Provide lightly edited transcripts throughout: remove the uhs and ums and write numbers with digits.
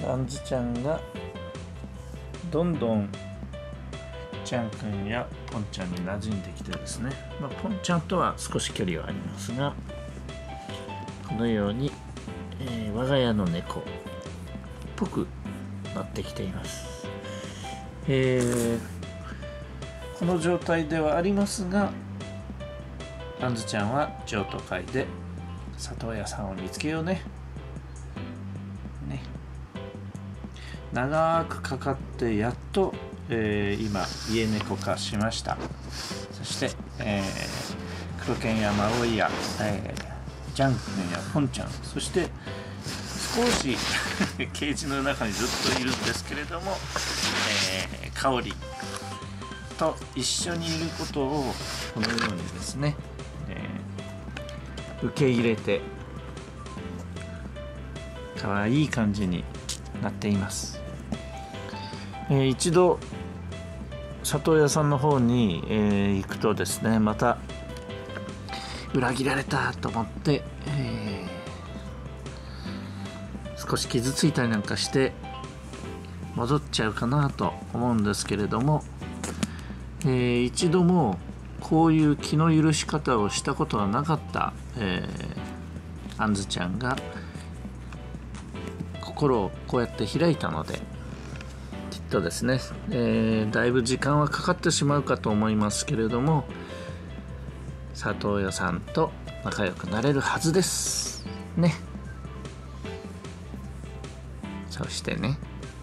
あんずちゃんがどんどんちゃんくんやぽんちゃんに馴染んできてですね、ぽんちゃんとは少し距離はありますが、このように、我が家の猫っぽくなってきています。この状態ではありますが、あんずちゃんは譲渡会で里親さんを見つけようね。長くかかってやっと、今家猫化しました。そして、黒犬やマオイや、ジャン君やポンちゃん、そして少しケージの中にずっといるんですけれども、かおりと一緒にいることをこのようにですね、受け入れてかわいい感じになっています。一度里親さんの方に、行くとですね、また裏切られたと思って、少し傷ついたりなんかして戻っちゃうかなと思うんですけれども、一度もこういう気の許し方をしたことがなかった、あんずちゃんが心をこうやって開いたので、きっとですね、だいぶ時間はかかってしまうかと思いますけれども、里親さんと仲良くなれるはずですね。そしてね、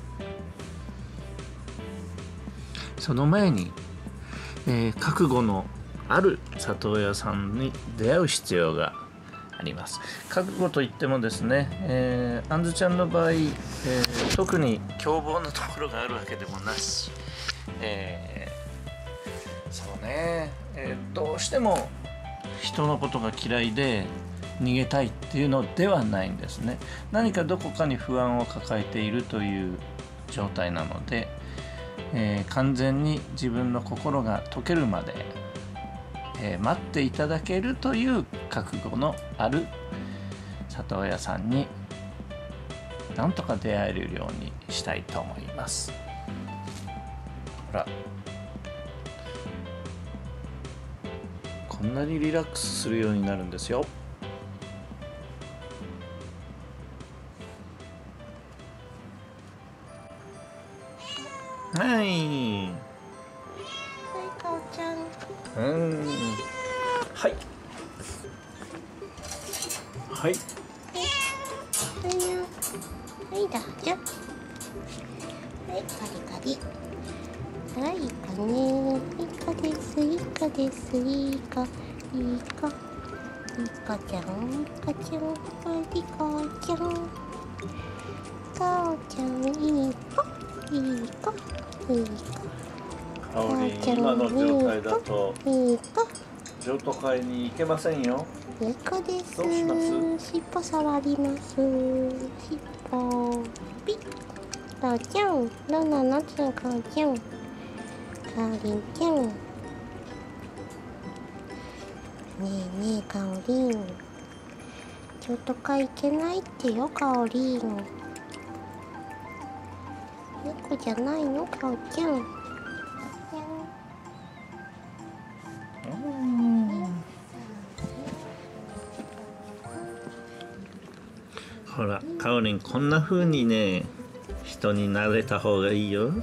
その前に、覚悟のある里親さんに出会う必要があります。覚悟といってもですね、あんずちゃんの場合、特に凶暴なところがあるわけでもなし、そうね、どうしても人のことが嫌いで逃げたいっていうのではないんですね。何かどこかに不安を抱えているという状態なので、完全に自分の心が解けるまで、待っていただけるという覚悟のある里親さんになんとか出会えるようにしたいと思います。ほら、こんなにリラックスするようになるんですよ。はい。 はい、かおちゃん。 はい。はい。 はい、どうぞ。はい、カリカリ。はい、イカね。イカです、イカです、イカ。イカ。イカちゃん、イカちゃん、イカちゃん。かおちゃん、いい子。いい子。いい子。 かおりん、今の状態だと譲渡会に行けませんよ。 いい子です。 どうします？ 尻尾触ります。尻尾ピッ。かおちゃん、どうなの？かおちゃん。かおりんちゃん。ねえねえ、かおりん。譲渡会行けないってよ、かおりん。猫じゃないの、かおちゃん。 ほら、かおりん、こんな風にね、人になれた方がいいよ。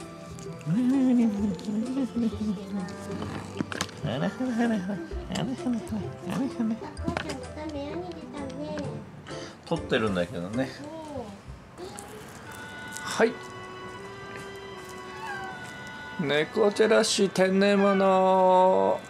撮ってるんだけどね。はい。猫じゃらし天然物。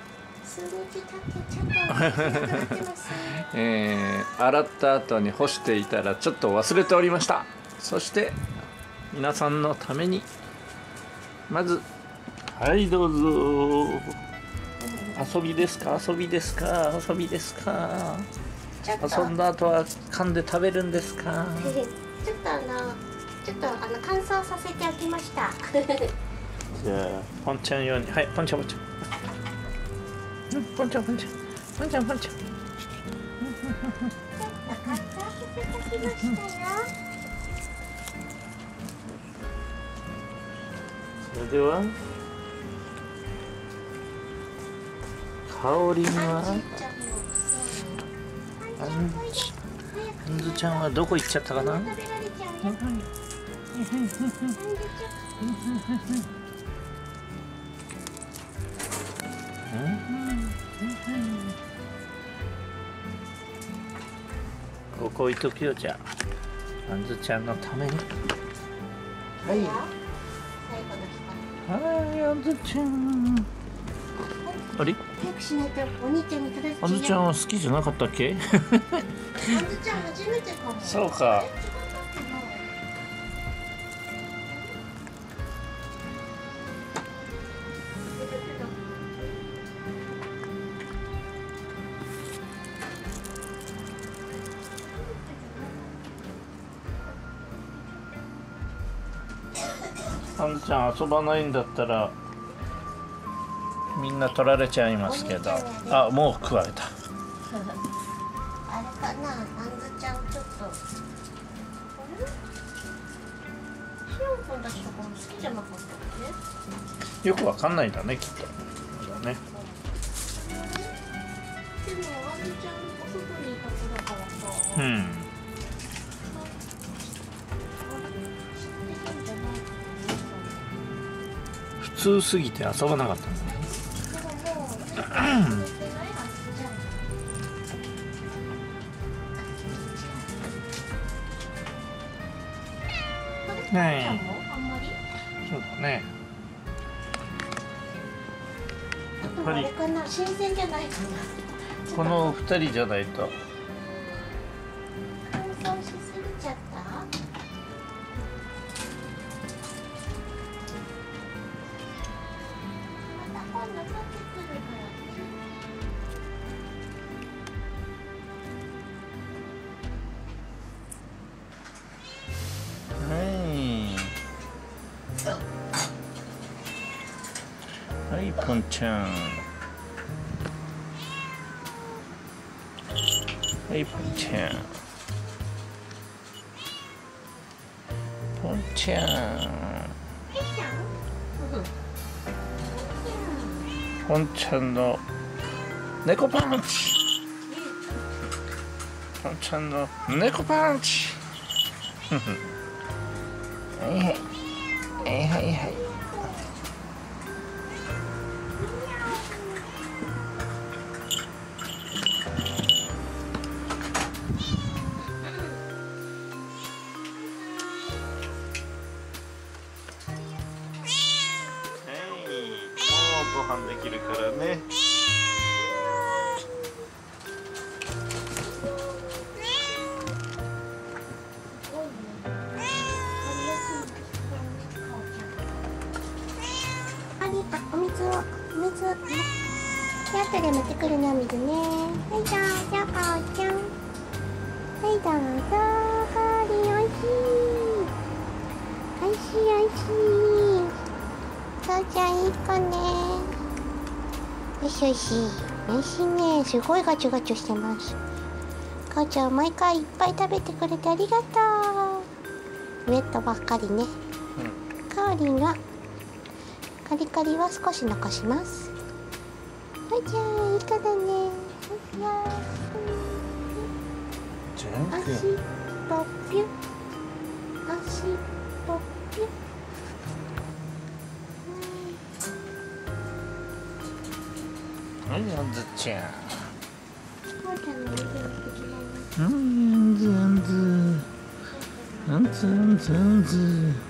洗った後に干していたらちょっと忘れておりました。そして皆さんのためにまず、はいどうぞ。遊びですか、遊びですか、遊びですか。遊んだ後は噛んで食べるんですか。 ちょっと乾燥させておきました。 じゃあポンちゃん用に、はい、ポンちゃんポンちゃん、ポンちゃんポンちゃんポンちゃんポンちゃん。 乾燥させておきましたよ。 それでは香りはあんずちゃんはどこ行っちゃったかな。ここ置いとくよ。じゃああんずちゃんのために。はい、あんずちゃん。あれ？ 早くしないとお兄ちゃんに片付け。 あんずちゃんは好きじゃなかったっけ？ あんずちゃん初めてかも。 そうか。あんちゃん遊ばないんだったらみんな取られちゃいますけど、あ、もう食われた。 あれかな、あんずちゃんちょっと。あれ？しおんくんたちとかも好きじゃなかったっけ？ よくわかんないんだね、きっと。そうだね。 でもあんずちゃんお外にいた子だからさ。 うん。普通すぎて遊ばなかったんだね。ねえ、そうだね。やっぱり新鮮じゃないかな。 この2人じゃないと。 乾燥しすぎちゃった？また今度取ってくるからね。はい、ぽんちゃん。はい、ぽんちゃん。ぽんちゃん。ぽんちゃんの猫パンチ。ぽんちゃんの猫パンチ。はいはい。はいはいはい。ご飯できるからね。 お水を後で持ってくるね、お水ね。はい、どうぞ、かおちゃん。はい、どうぞ、かおりん、おいしい。おいしい、おいしい。かおちゃん、いい子ね。よしよし。おいしいね。すごいガチュガチュしてます。かおちゃん、毎回いっぱい食べてくれてありがとう。ウェットばっかりね。かおりんがカリカリは少し残します。はい、じゃあいい子だね。足ポッピュ、足ポッピュ。 はい、あんずちゃん。 かおちゃんのお水をしてしまいます。 あんずあんずあんずあんずあんず。